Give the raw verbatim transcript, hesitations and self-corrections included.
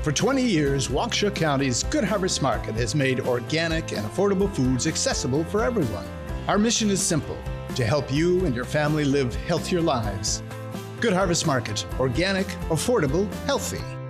For twenty years, Waukesha County's Good Harvest Market has made organic and affordable foods accessible for everyone. Our mission is simple: to help you and your family live healthier lives. Good Harvest Market, organic, affordable, healthy.